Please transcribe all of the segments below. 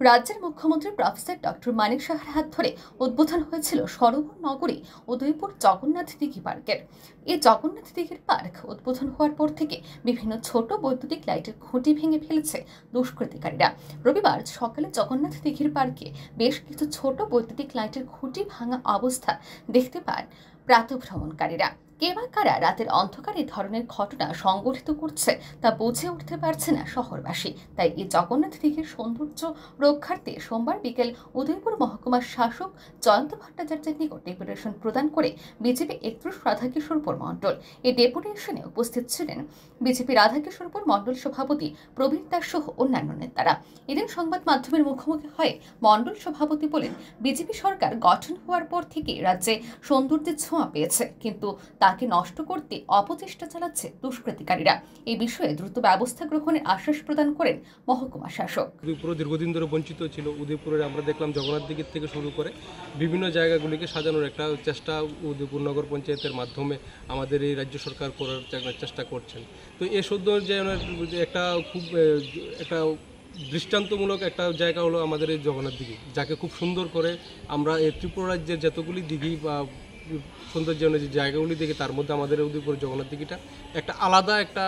রাজ্যের মুখ্যমন্ত্রী professor doctor মানিক সাহার হাত ধরে উদ্বোধন হয়েছিল সরোবর নগরী উদয়পুর জগন্নাথ দিঘি পার্কের। এই জগন্নাথ দিঘির পার্ক উদ্বোধন হওয়ার পর থেকে বিভিন্ন ছোট বৈদ্যুতিক লাইটের খুঁটি ভেঙে ফেলেছে দুষ্কৃতিকারীরা। রবিবার সকালে জগন্নাথ দিঘির পার্কে বেশ কিছু ছোট বৈদ্যুতিক লাইটের খুঁটি ভাঙা অবস্থা দেখতে পান প্রাতঃভ্রমণকারীরা। কে বা কারা রাতের অন্ধকারে ধরনের ঘটনা সংগঠিত করছে তা বুঝে উঠতে পারছে না শহরবাসী। তাই এই জগন্নাথ দিঘির সৌন্দর্য রক্ষার্থে সোমবার বিকেল উদয়পুর মহকুমার শাসক জয়ন্ত ভট্টাচার্যের নিকট ডেপুটেশন প্রদান করে বিজেপি 31 রাধাকিশোরপুর মণ্ডল। এই ডেপুটেশনে উপস্থিত ছিলেন বিজেপি রাধাকিশোরপুর মণ্ডল সভাপতি প্রবীর দাস সহ অন্যান্য নেতারা। এদিন সংবাদ মাধ্যমের মুখোমুখি হয়ে মণ্ডল সভাপতি বলেন, বিজেপি সরকার গঠন হওয়ার পর থেকে রাজ্যে সৌন্দর্যের ছোঁয়া পেয়েছে, কিন্তু তাকে নষ্ট করতে অপচেষ্টা চালাচ্ছে দুষ্কৃতিকারীরা। এই বিষয়ে দ্রুত ব্যবস্থা গ্রহণের আশ্বাস প্রদান করেন মহকুমা শাসক। উদয়পুর দীর্ঘদিন ধরে বঞ্চিত ছিল। উদয়পুরে আমরা দেখলাম জগন্নাথ দিঘির থেকে শুরু করে বিভিন্ন জায়গাগুলিকে সাজানোর একটা চেষ্টা উদয়পুর নগর পঞ্চায়েতের মাধ্যমে আমাদের এই রাজ্য সরকার করার চেষ্টা করছেন। তো এই সৌন্দর্যায়নের একটা খুব একটা দৃষ্টান্তমূলক একটা জায়গা হলো আমাদের এই জগন্নাথ দিঘি, যাকে খুব সুন্দর করে আমরা এই ত্রিপুরা রাজ্যের যতগুলি দিঘি বা সৌন্দর্যায়নের যে জায়গাগুলি দেখি তার মধ্যে আমাদের উদয়পুর জগন্নাথ দিঘিটা একটা আলাদা একটা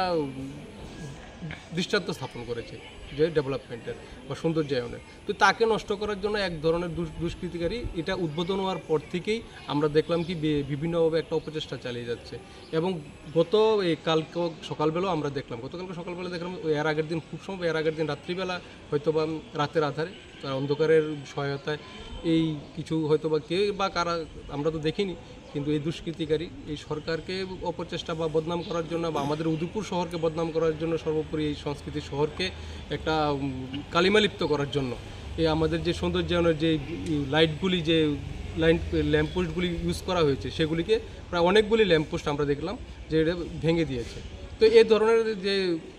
দৃষ্টান্ত স্থাপন করেছে যে ডেভেলপমেন্টের বা সৌন্দর্যায়নের। তো তাকে নষ্ট করার জন্য এক ধরনের দুষ্কৃতিকারী এটা উদ্বোধন হওয়ার পর থেকেই আমরা দেখলাম কি বিভিন্নভাবে একটা অপচেষ্টা চালিয়ে যাচ্ছে। এবং কালকে সকালবেলাও আমরা দেখলাম, গতকালকে সকালবেলা দেখলাম এর আগের দিন খুব সম্ভব এর আগের দিন রাত্রিবেলা হয়তো বা রাতের আধারে অন্ধকারের সহায়তায় এই কিছু হয়তো বা কে বা কারা আমরা তো দেখিনি, কিন্তু এই দুষ্কৃতিকারী এই সরকারকে অপচেষ্টা বা বদনাম করার জন্য বা আমাদের উদয়পুর শহরকে বদনাম করার জন্য, সর্বোপরি এই সংস্কৃতি শহরকে একটা কালিমালিপ্ত করার জন্য এই আমাদের যে সৌন্দর্যায়নের যে লাইটগুলি যে ল্যাম্পপোস্টগুলি ইউজ করা হয়েছে সেগুলিকে প্রায় অনেকগুলি ল্যাম্পপোস্ট আমরা দেখলাম যে এটা ভেঙে দিয়েছে। তো এই ধরনের যে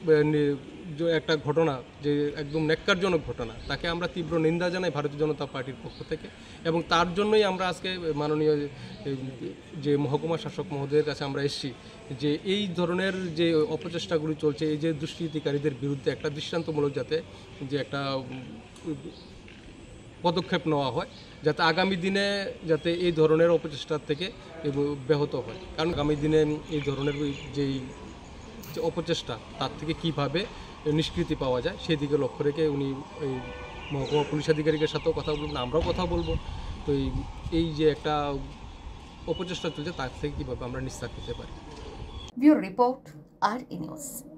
একটা ঘটনা, যে একদম ন্যাক্কারজনক ঘটনা, তাকে আমরা তীব্র নিন্দা জানাই ভারতীয় জনতা পার্টির পক্ষ থেকে। এবং তার জন্যই আমরা আজকে মাননীয় যে মহকুমা শাসক মহোদয়ের কাছে আমরা এসেছি যে এই ধরনের যে অপচেষ্টাগুলি চলছে, এই যে দুষ্কৃতিকারীদের বিরুদ্ধে একটা দৃষ্টান্তমূলক যাতে যে একটা পদক্ষেপ নেওয়া হয়, যাতে আগামী দিনে যাতে এই ধরনের অপচেষ্টার থেকে ব্যাহত হয়। কারণ আগামী দিনে এই ধরনের যেই অপচেষ্টা তার থেকে কীভাবে নিষ্কৃতি পাওয়া যায় সেই দিকে লক্ষ্য রেখে উনি এই মহকুমা পুলিশ আধিকারিকের সাথেও কথা বলবেন, আমরাও কথা বলবো। তো এই যে একটা অপচেষ্টা চলছে তার থেকে কীভাবে আমরা নিস্তার পেতে পারি। ব্যুরো রিপোর্ট, আর নিউজ।